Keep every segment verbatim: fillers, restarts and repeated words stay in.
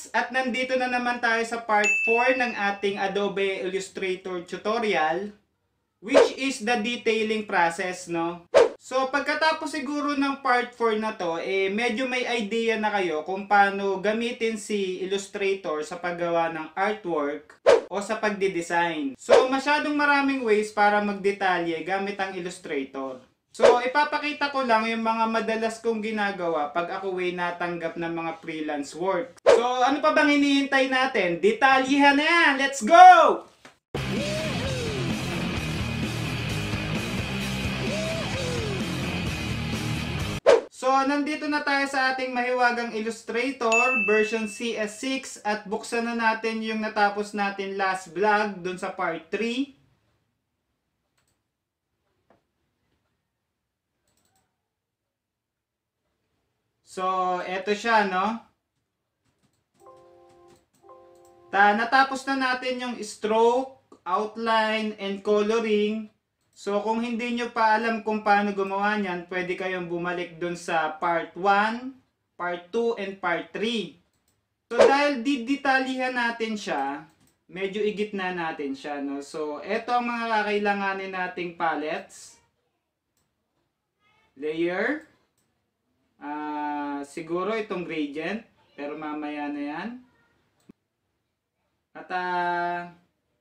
At nandito na naman tayo sa part four ng ating Adobe Illustrator tutorial, which is the detailing process, no? So, pagkatapos siguro ng part four na to, eh, medyo may idea na kayo kung paano gamitin si Illustrator sa paggawa ng artwork o sa pagdidesign. So, masyadong maraming ways para magdetalye gamit ang Illustrator. So, ipapakita ko lang yung mga madalas kong ginagawa pag ako ay natanggap ng mga freelance work. So, ano pa bang hinihintay natin? Detalyehan na yan! Let's go! So, nandito na tayo sa ating mahiwagang Illustrator version C S six at buksan na natin yung natapos natin last vlog dun sa part three. So, eto siya, no? Ta natapos na natin yung stroke, outline, and coloring. So, kung hindi nyo pa alam kung paano gumawa niyan, pwede kayong bumalik dun sa part one, part two, and part three. So, dahil didetalihan natin siya, medyo igit na natin siya, no? So, eto ang mga kakailanganin nating palettes. Layer. Uh, siguro itong gradient, pero mamaya na yan. At uh,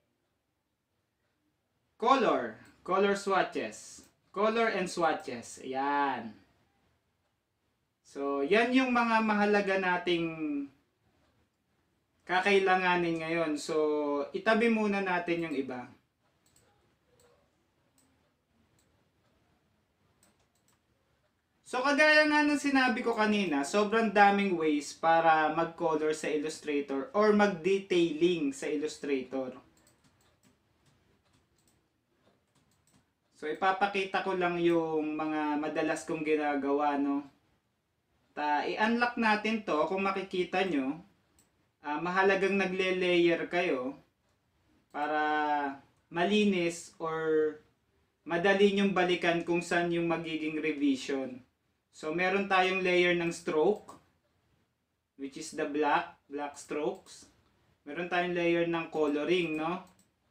color, color swatches, color and swatches, ayan. So, yan yung mga mahalaga nating kakailanganin ngayon. So, itabi muna natin yung iba. So, kagaya nga ng sinabi ko kanina, sobrang daming ways para mag-color sa Illustrator or mag-detailing sa Illustrator. So, ipapakita ko lang yung mga madalas kong ginagawa, no? Ta, i-unlock natin to. Kung makikita nyo, uh, mahalagang nagle-layer kayo para malinis or madali nyong balikan kung saan yung magiging revision. So, meron tayong layer ng stroke, which is the black, black strokes. Meron tayong layer ng coloring, no?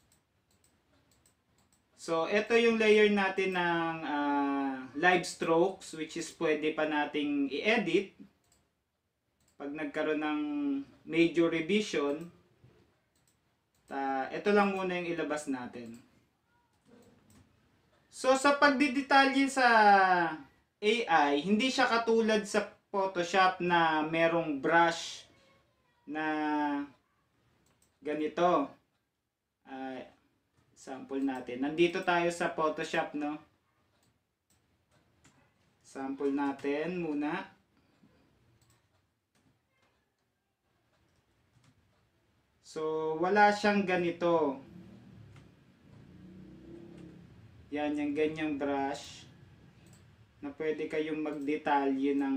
So, ito yung layer natin ng uh, live strokes, which is pwede pa nating i-edit pag nagkaroon ng major revision. Ta, ito lang muna yung ilabas natin. So, sa pagdidetalye sa A I, hindi siya katulad sa Photoshop na merong brush na ganito. Uh, sample natin. Nandito tayo sa Photoshop, no? Sample natin muna. So, wala siyang ganito. Yan, yung ganyang brush na pwede kayong magdetalye ng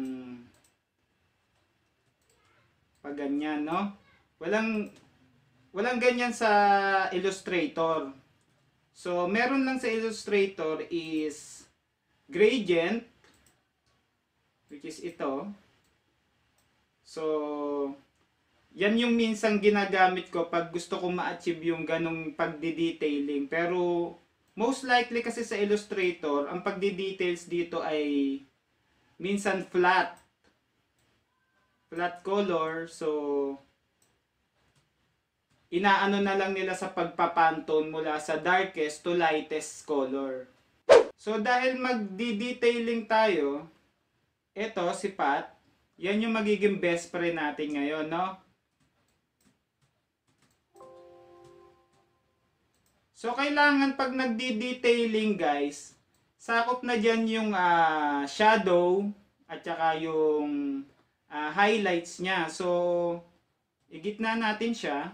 paganyan, no? Walang walang ganyan sa Illustrator. So, meron lang sa Illustrator is gradient, which is ito. So, yan yung minsang ginagamit ko pag gusto ko ma-achieve yung ganong pagdi-detailing. Pero most likely kasi sa Illustrator, ang pagdi-details dito ay minsan flat. Flat color. So, inaano na lang nila sa pagpapantone mula sa darkest to lightest color. So, dahil magdi-detailing tayo, ito si Pat, yan yung magiging best friend natin ngayon, no? So, kailangan pag nagdi-detailing, guys, sakop na dyan yung uh, shadow at saka yung uh, highlights niya. So, igitna natin siya.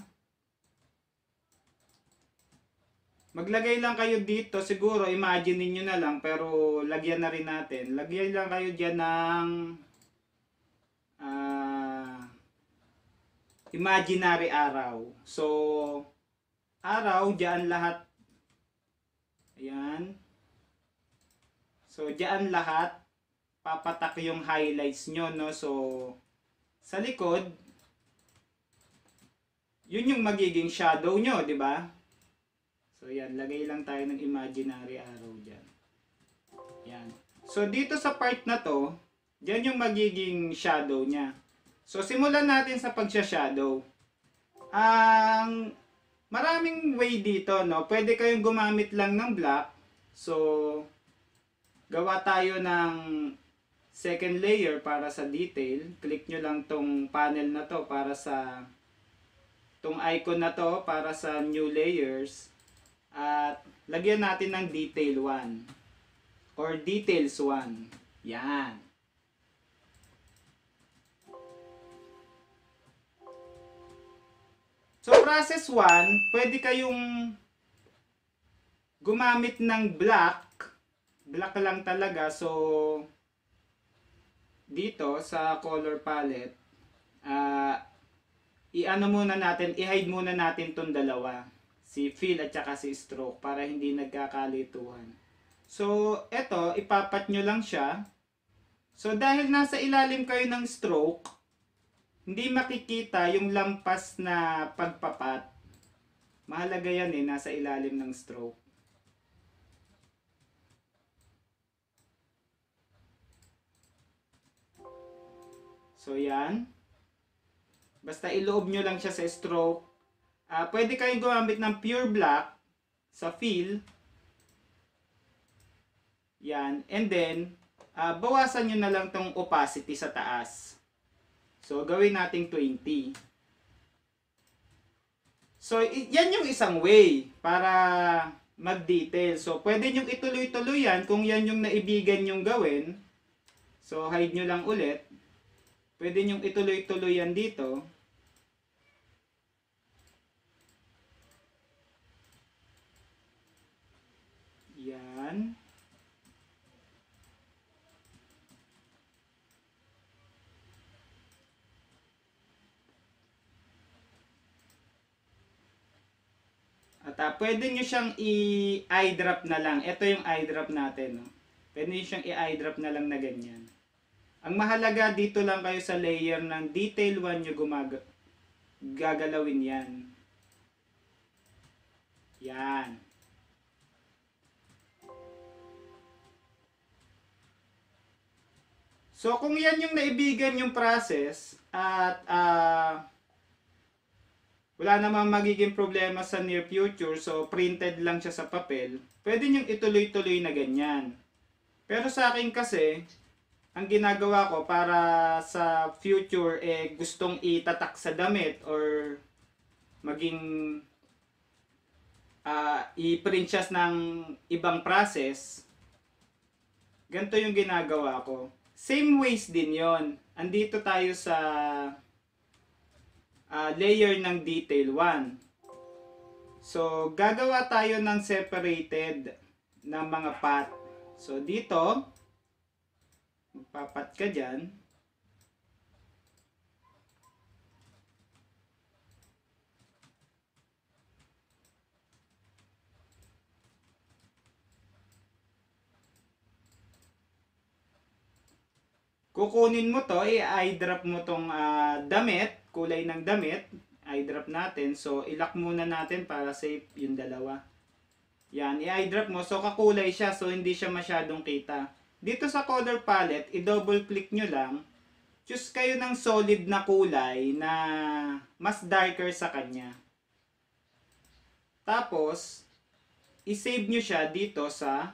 Maglagay lang kayo dito. Siguro, imagine niyo na lang, pero lagyan na rin natin. Lagyan lang kayo dyan ng uh, imaginary araw. So, araw, dyan lahat. Ayan. So, dyan lahat. Papatak yung highlights nyo, no? So, sa likod, yun yung magiging shadow nyo, di ba? So yan, lagay lang tayo ng imaginary arrow dyan. Yan. So dito sa part na to, dyan yung magiging shadow niya. So simulan natin sa pagsha-shadow. Ang maraming way dito, no? Pwede kayong gumamit lang ng black. So gawa tayo ng second layer para sa detail. Click nyo lang tong panel na to para sa tong icon na to para sa new layers. At lagyan natin ng detail one or details one. Yan. So process one, pwede kayong gumamit ng black. Black lang talaga. So dito sa color palette, uh, i-ano muna natin, i-hide muna natin tong dalawa, si fill at saka si stroke, para hindi nagkakalituhan. So eto, ipapat nyo lang siya. So dahil nasa ilalim kayo ng stroke, hindi makikita yung lampas na pagpapat. Mahalaga yan eh, nasa ilalim ng stroke. So yan. Basta iloob nyo lang siya sa stroke. Uh, pwede kayong gumamit ng pure black sa fill. Yan. And then, uh, bawasan nyo na lang tong opacity sa taas. So, gawin natin twenty. So, yan yung isang way para mag-detail. So, pwede nyo ituloy-tuloy yan kung yan yung naibigan nyong gawin. So, hide nyo lang ulit. Pwede nyo ituloy-tuloy yan dito. Yan. At uh, pwede nyo siyang i-eyedrop na lang. Ito yung eyedrop natin. No? Pwede nyo siyang i-eyedrop na lang na ganyan. Ang mahalaga dito lang kayo sa layer ng detail one nyo gumag gagalawin yan. Yan. So kung yan yung naibigan yung process at uh, wala namang magiging problema sa near future, so printed lang siya sa papel, pwede nyong ituloy-tuloy na ganyan. Pero sa akin kasi, ang ginagawa ko para sa future, eh gustong itatak sa damit or maging uh, i-print siya ng ibang process, ganito yung ginagawa ko. Same ways din yon. Andito tayo sa uh, layer ng detail one. So, gagawa tayo ng separated na mga path. So, dito, magpapat ka dyan. Kukunin mo to, i-eyedrop mo tong uh, damit, kulay ng damit, eyedrop natin. So, ilock muna natin para safe yung dalawa. Yan, i-eyedrop mo. So, kakulay siya, so hindi siya masyadong kita. Dito sa color palette, i-double click nyo lang. Choose kayo ng solid na kulay na mas darker sa kanya. Tapos, i-save nyo siya dito sa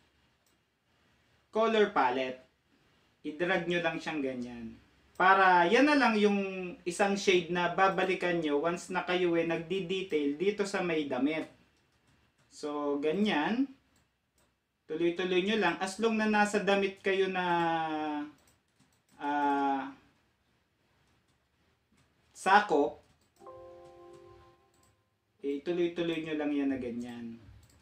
color palette. I-drag nyo lang siyang ganyan. Para yan na lang yung isang shade na babalikan nyo once na kayo eh nagdi-detail dito sa may damit. So, ganyan. Tuloy-tuloy nyo lang. As long na nasa damit kayo na uh, sakop, eh, tuloy-tuloy nyo lang yan na ganyan.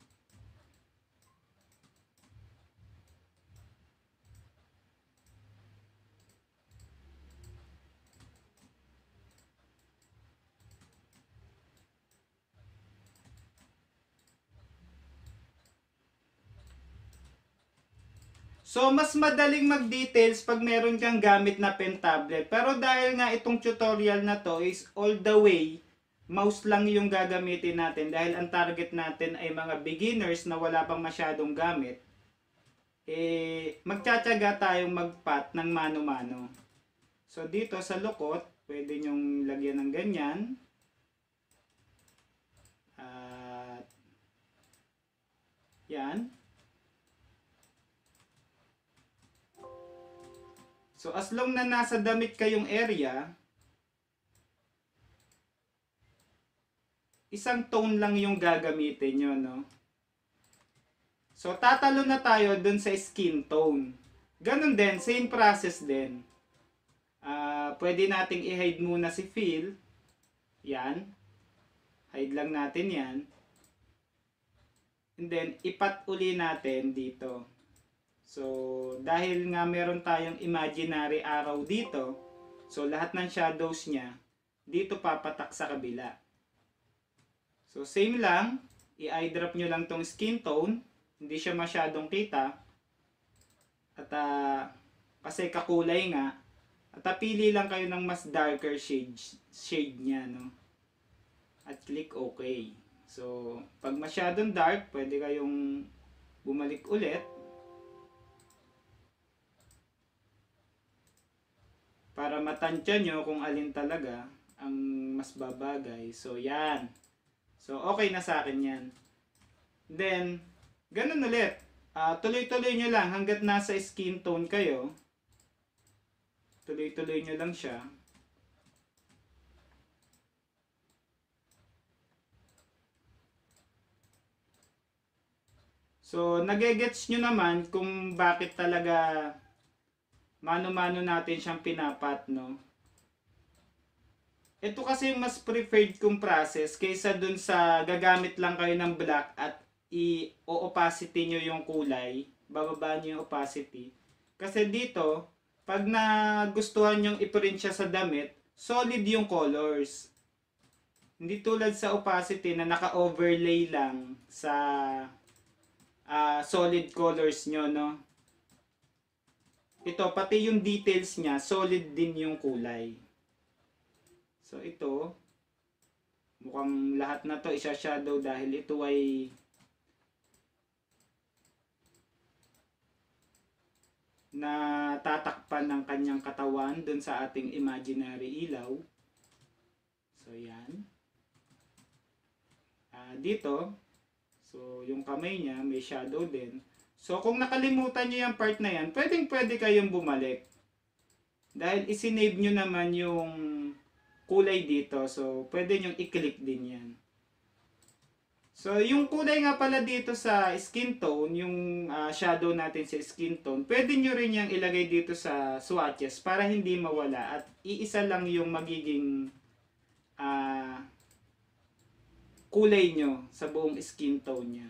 So, mas madaling mag-details pag meron kang gamit na pen tablet. Pero dahil nga itong tutorial na to is all the way mouse lang yung gagamitin natin dahil ang target natin ay mga beginners na wala pang masyadong gamit, eh magtsatsaga tayong mag-pat ng mano-mano. So dito sa lukot, pwede nyong lagyan ng ganyan. At yan. So as long na nasa damit kayong area, isang tone lang yung gagamitin nyo, no? So tatalo na tayo dun sa skin tone. Ganun din, same process din. Uh, pwede nating i-hide muna si fill. Yan. Hide lang natin yan. And then, ipat uli natin dito. So, dahil nga meron tayong imaginary araw dito, so lahat ng shadows niya, dito papatak sa kabila. So, same lang. I-eyedrop nyo lang tong skin tone. Hindi siya masyadong kita. At, uh, kasi kakulay nga. At uh, pili lang kayo ng mas darker shade, shade niya, no? At click OK. So, pag masyadong dark, pwede kayong bumalik ulit. Para matansya nyo kung alin talaga ang mas babagay. So, yan. So, okay na sa akin yan. Then, ganun ulit. Uh, tuloy-tuloy nyo lang hanggat nasa skin tone kayo. Tuloy-tuloy nyo lang siya. So, nagegets nyo naman kung bakit talaga mano-mano natin siyang pinapat, no? Ito kasi mas preferred kong process kaysa dun sa gagamit lang kayo ng black at i-opacity nyo yung kulay. Bababa nyo yung opacity. Kasi dito, pag nagustuhan nyong i-print siya sa damit, solid yung colors. Hindi tulad sa opacity na naka-overlay lang sa uh, solid colors nyo, no? Ito, pati yung details niya, solid din yung kulay. So, ito, mukhang lahat na to isa-shadow dahil ito ay natatakpan ng kanyang katawan dun sa ating imaginary ilaw. So, yan. Uh, dito, so, yung kamay niya, may shadow din. So, kung nakalimutan nyo yung part na yan, pwedeng pwede kayong bumalik. Dahil isinave nyo naman yung kulay dito. So, pwede nyo i-click din yan. So, yung kulay nga pala dito sa skin tone, yung uh, shadow natin sa skin tone, pwede nyo rin yung ilagay dito sa swatches para hindi mawala. At iisa lang yung magiging uh, kulay nyo sa buong skin tone nya.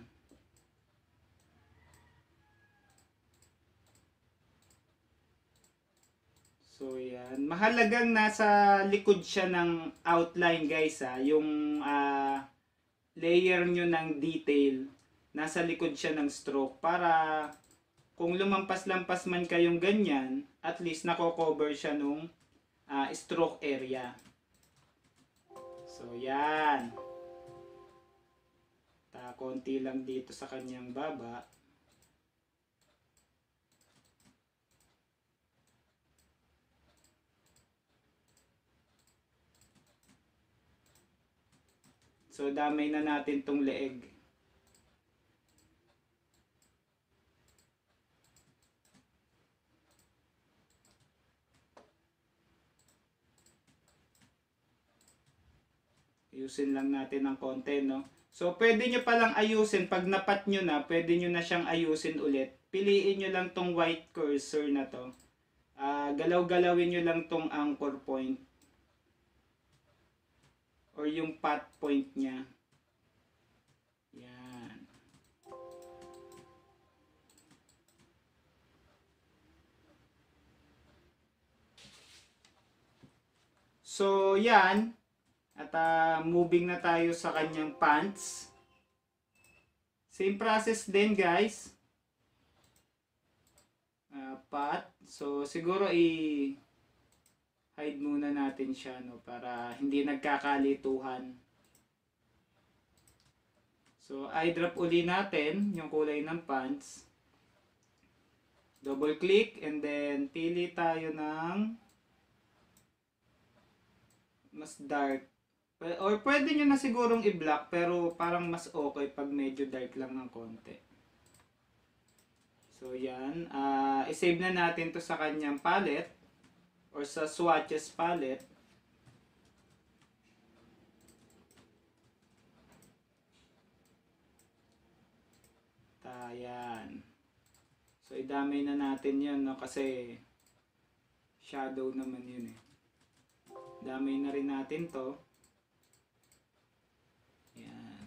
So, yan. Mahalagang nasa likod siya ng outline, guys, ha. Yung uh, layer nyo ng detail, nasa likod siya ng stroke. Para kung lumampas-lampas man kayong ganyan, at least nako-cover siya nung uh, stroke area. So, yan. Ta, konti lang dito sa kanyang baba. So, damay na natin tong leeg. Ayusin lang natin ng konti, no? So, pwede nyo palang ayusin. Pag napat nyo na, pwede nyo na siyang ayusin ulit. Piliin nyo lang tong white cursor na to. Uh, galaw-galawin nyo lang tong anchor point. Or yung pat point niya. Yan. So, yan. At uh, moving na tayo sa kanyang pants. Same process din, guys. Uh, pat. So, siguro i- hide muna natin siya, no, para hindi nagkakalituhan. So, eyedrop uli natin yung kulay ng pants. Double click and then pili tayo ng mas dark. Or pwede nyo na sigurong i-black pero parang mas okay pag medyo dark lang ng konti. So, yan. Uh, I-save na natin to sa kanyang palette or sa swatches palette. Ayan. So, idamay na natin yun, no? Kasi shadow naman yun eh. Damay na rin natin to. Ayan.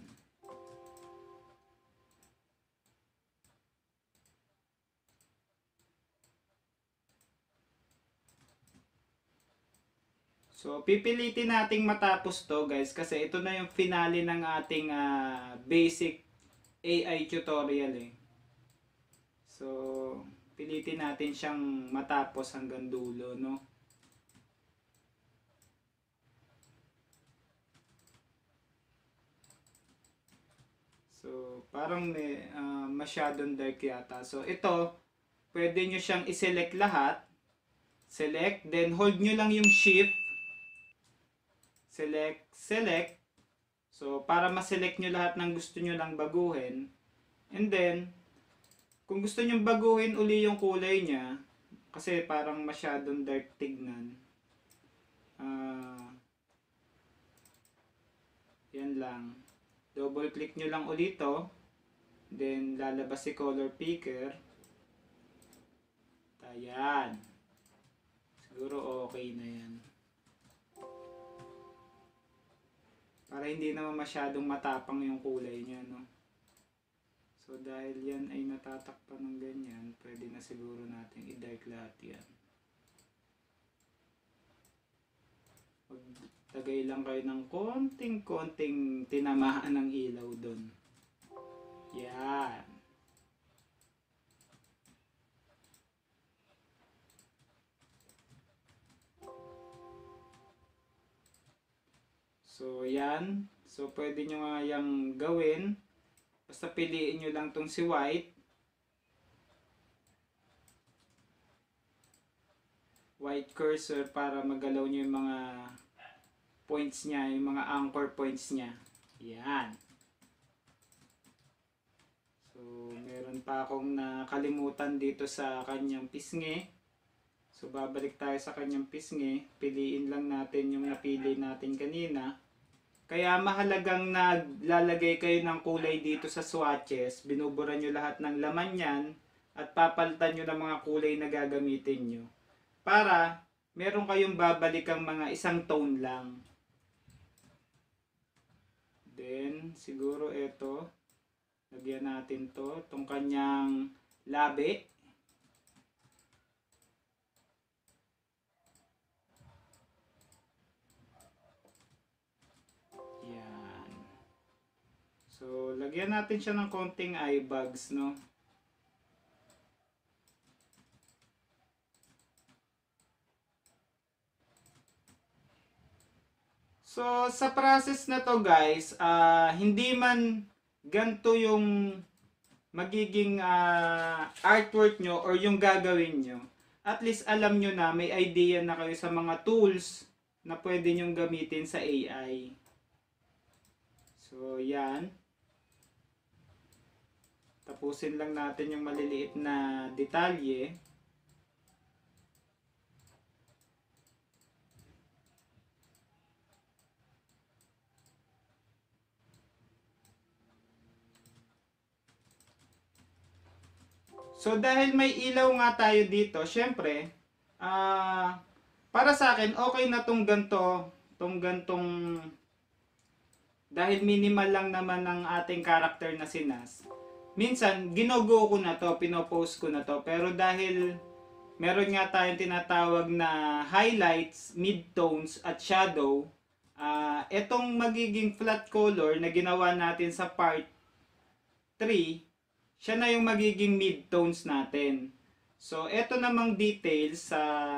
So, pipilitin nating matapos to guys kasi ito na yung finale ng ating uh, basic A I tutorial eh. So, pilitin natin siyang matapos hanggang dulo, no? So, parang may, uh, masyadong dark yata. So, ito, pwede nyo siyang i-select lahat. Select, then hold nyo lang yung shift. Select, select. So, para ma-select nyo lahat ng gusto nyo lang baguhin. And then, kung gusto nyo baguhin uli yung kulay niya, kasi parang masyadong dark tignan. Uh, yan lang. Double click nyo lang ulit to. Then, lalabas si color picker. Ayan. Siguro okay na yan. Para hindi naman masyadong matapang yung kulay niya, no? So, dahil yan ay natatakpan ng ganyan, pwede na siguro natin i-dark lahat yan. Magtagay lang kayo ng konting-konting tinamaan ng ilaw doon. Yan. So, yan. So, pwede nyo nga yung gawin. Basta piliin nyo lang tong si white. White cursor para magalaw nyo yung mga points niya, yung mga anchor points niya. Yan. So, meron pa akong nakalimutan dito sa kanyang pisngi. So, babalik tayo sa kanyang pisngi. Piliin lang natin yung napili natin kanina. Kaya mahalagang naglalagay kayo ng kulay dito sa swatches. Binubura nyo lahat ng laman yan at papalitan nyo ng mga kulay na gagamitin nyo. Para meron kayong babalikang mga isang tone lang. Then, siguro ito. Lagyan natin to. Itong kanyang labi. So, lagyan natin siya ng konting eye bags, no? So, sa process na to guys, uh, hindi man ganito yung magiging uh, artwork nyo or yung gagawin nyo. At least alam nyo na, may idea na kayo sa mga tools na pwede nyong gamitin sa A I. So, yan. Tapusin lang natin yung maliliit na detalye. So, dahil may ilaw nga tayo dito, syempre, uh, para sa akin, okay na tong ganto, tong gantong, dahil minimal lang naman ng ating character na si Nas. Minsan, ginogo ko na to, pinopost ko na to. Pero dahil meron nga tayong tinatawag na highlights, midtones, at shadow, uh, etong magiging flat color na ginawa natin sa part three, siya na yung magiging midtones natin. So, eto namang details sa uh,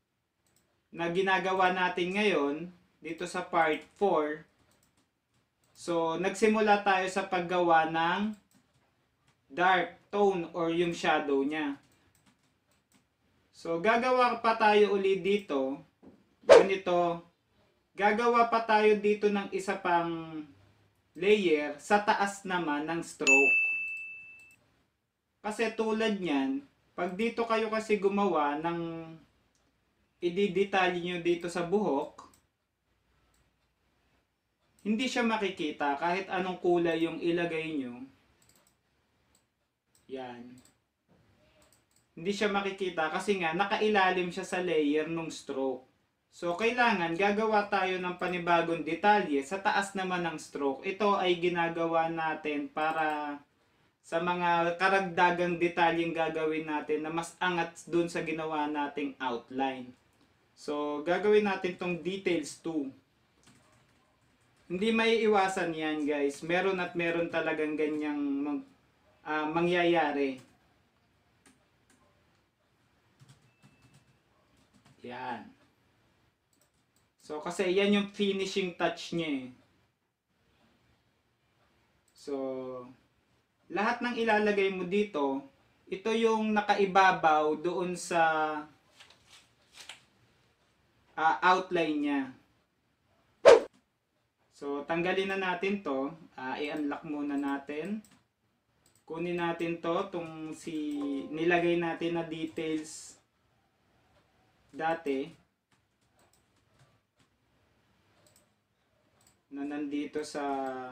na ginagawa natin ngayon, dito sa part four, So, nagsimula tayo sa paggawa ng dark tone or yung shadow niya. So, gagawa pa tayo uli dito. Ganito. Gagawa pa tayo dito ng isa pang layer sa taas naman ng stroke. Kasi tulad niyan, pag dito kayo kasi gumawa ng i-detalye nyo dito sa buhok, hindi siya makikita kahit anong kulay yung ilagay nyo. Yan. Hindi siya makikita kasi nga nakailalim siya sa layer ng stroke. So, kailangan gagawa tayo ng panibagong detalye sa taas naman ng stroke. Ito ay ginagawa natin para sa mga karagdagang detalyeng gagawin natin na mas angat dun sa ginawa nating outline. So, gagawin natin tong details two. Hindi may iwasan yan, guys. Meron at meron talagang ganyang mag, uh, mangyayari. Yan. So, kasi yan yung finishing touch niya eh. So, lahat ng ilalagay mo dito, ito yung nakaibabaw doon sa uh, outline niya. So, tanggalin na natin to. Uh, i-unlock muna natin. Kunin natin to, itong si nilagay natin na details dati. Na nandito sa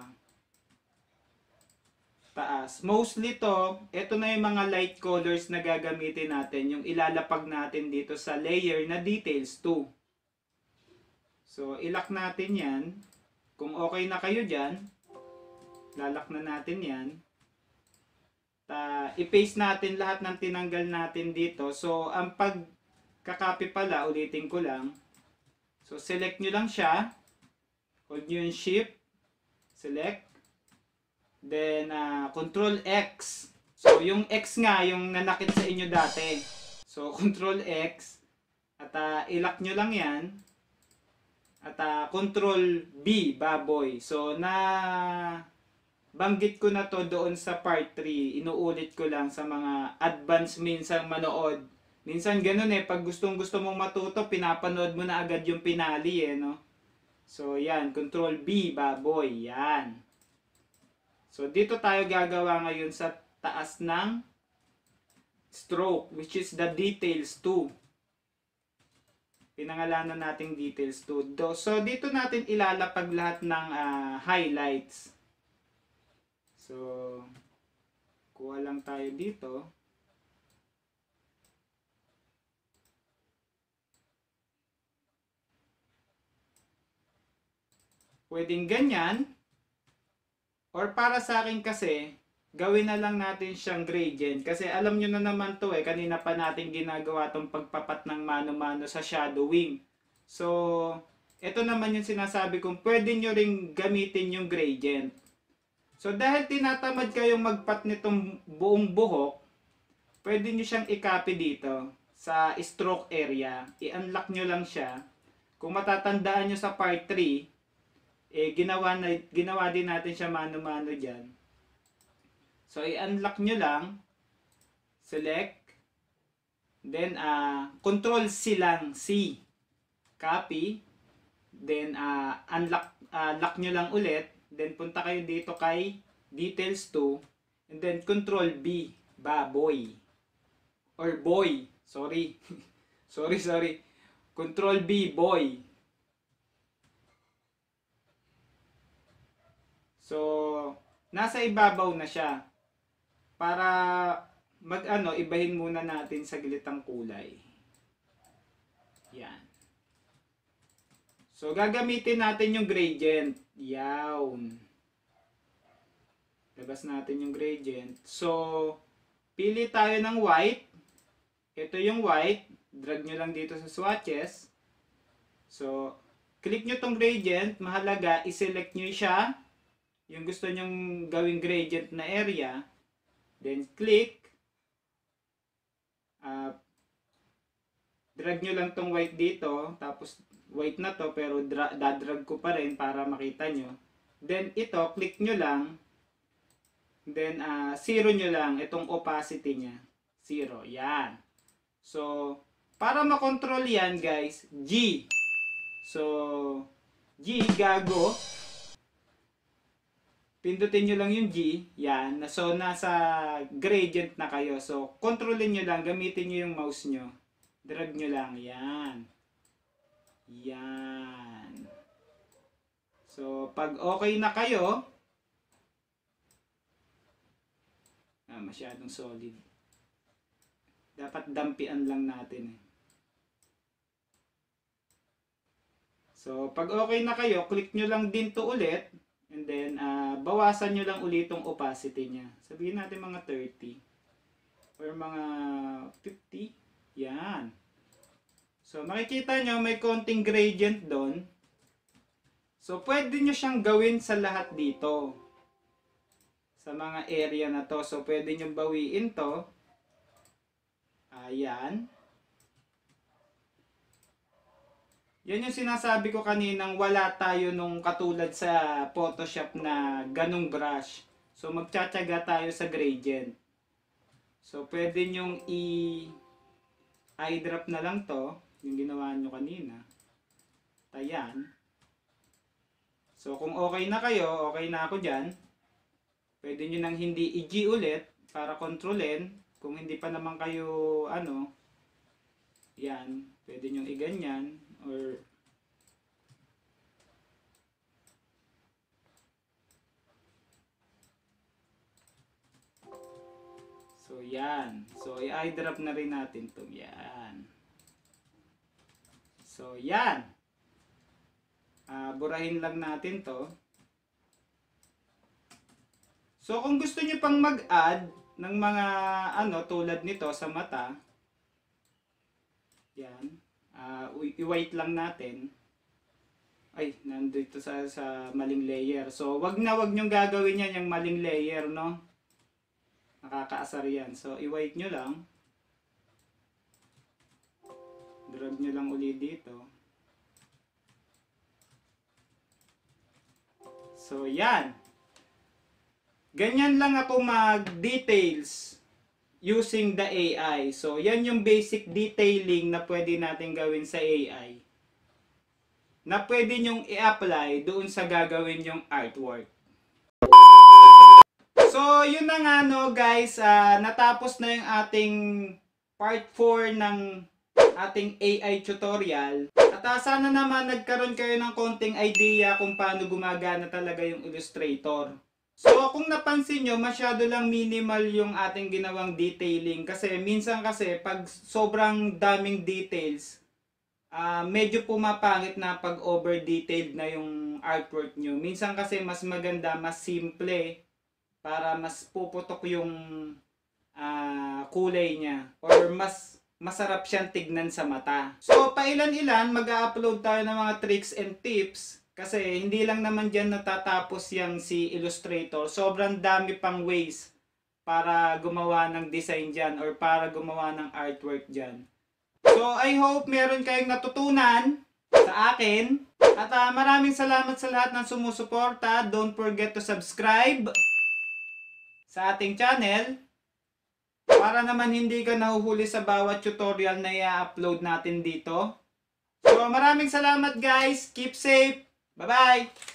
taas. Mostly to, ito na yung mga light colors na gagamitin natin. Yung ilalapag natin dito sa layer na details two. So, ilock natin yan. Kung okay na kayo dyan, lalak na natin yan. Ta, i-paste natin lahat ng tinanggal natin dito. So, ang pagkakopy pala, ulitin ko lang. So, select nyo lang siya. Hold nyo yung shift, select, then uh, control X. So yung X nga yung nanakit sa inyo dati. So control X, at uh, ilock nyo lang yan, at uh, control B, baboy. So na banggit ko na to doon sa part three, inuulit ko lang sa mga advanced minsan manood. Minsan ganun eh, pag gustong gusto mong matuto, pinapanood mo na agad yung pinali eh, no? So, yan. Control B, baboy. Yan. So, dito tayo gagawa ngayon sa taas ng stroke, which is the details two. Pinangalanan natin details two. So, dito natin ilalapag lahat ng uh, highlights. So, kuha lang tayo dito. Pwedeng ganyan. Or para sa akin kasi, gawin na lang natin siyang gradient. Kasi alam nyo na naman to eh, kanina pa natin ginagawa tong pagpapat ng mano-mano sa shadowing. So, ito naman yung sinasabi kong pwede nyo ring gamitin yung gradient. So, dahil tinatamad kayong magpat nitong buong buhok, pwede nyo siyang i-copy dito sa stroke area. I-unlock nyo lang siya. Kung matatandaan nyo sa part three, eh ginawa na ginawa din natin siya mano-mano diyan. So i-unlock nyo lang, select, then uh, control C lang, C, copy, then uh, unlock uh, lock nyo lang ulit, then punta kayo dito kay details two, and then control B, baboy, or boy, sorry, sorry, sorry, control B, boy. So, nasa ibabaw na siya. Para mag-ano, ibahin muna natin sa gilitang kulay. Yan. So, gagamitin natin yung gradient. Yawn. Labas natin yung gradient. So, pili tayo ng white. Ito yung white. Drag nyo lang dito sa swatches. So, click nyo tong gradient. Mahalaga, iselect nyo siya. Yung gusto nyong gawing gradient na area, then click, uh, drag nyo lang tong white dito, tapos white na to pero dadrag ko pa rin para makita nyo. Then ito, click nyo lang. Then uh, zero nyo lang itong opacity niya. Zero. Yan. So, para makontrol yan guys, G. So, G, gago. Pindutin nyo lang yung G. Yan. So, nasa gradient na kayo. So, kontrolin nyo lang. Gamitin nyo yung mouse nyo. Drag nyo lang. Yan. Yan. So, pag okay na kayo, ah, masyadong solid. Dapat dampian lang natin. So, pag okay na kayo, click nyo lang din to ulit. And then, uh, bawasan nyo lang ulit itong opacity niya. Sabihin natin mga thirty. Or mga fifty. Yan. So, makikita nyo may konting gradient doon. So, pwede nyo siyang gawin sa lahat dito. Sa mga area na to. So, pwede nyo bawiin to. Ayan. Yan yung sinasabi ko kaninang wala tayo nung katulad sa Photoshop na ganong brush. So, magtsatsaga tayo sa gradient. So, pwede nyong i-eyedrop na lang to. Yung ginawa nyo kanina. Ayan. So, kung okay na kayo, okay na ako dyan. Pwede nyo nang hindi i-G ulit para kontrolin. Kung hindi pa naman kayo, ano, yan, pwede nyo i-ganyan. Or so yan. So i-eyedrop na rin natin 'to. Yan. So yan. Uh, burahin lang natin 'to. So kung gusto niyo pang mag-add ng mga ano tulad nito sa mata, yan. Uh, i-white lang natin. Ay, nandito sa, sa maling layer. So, wag na wag nyong gagawin yan yung maling layer, no? Nakakaasar yan. So, i-white nyo lang. Drag nyo lang ulit dito. So, yan. Ganyan lang ako mag-details using the A I. So, yan yung basic detailing na pwede natin gawin sa A I. Na pwede nyong i-apply doon sa gagawin yung artwork. So, yun na nga no guys. Uh, natapos na yung ating part four ng ating A I tutorial. At uh, sana naman nagkaroon kayo ng konting idea kung paano gumagana talaga yung Illustrator. So, kung napansin nyo, masyado lang minimal yung ating ginawang detailing. Kasi, minsan kasi, pag sobrang daming details, uh, medyo pumapangit na pag over-detailed na yung artwork nyo. Minsan kasi, mas maganda, mas simple, para mas puputok yung uh, kulay niya. Or mas masarap siyang tignan sa mata. So, pailan-ilan, mag-upload tayo ng mga tricks and tips. Kasi hindi lang naman dyan natatapos yung si Illustrator. Sobrang dami pang ways para gumawa ng design dyan or para gumawa ng artwork dyan. So I hope meron kayong natutunan sa akin. At uh, maraming salamat sa lahat ng sumusuporta. Don't forget to subscribe sa ating channel para naman hindi ka nahuhuli sa bawat tutorial na i-upload natin dito. So maraming salamat guys. Keep safe. Bye-bye!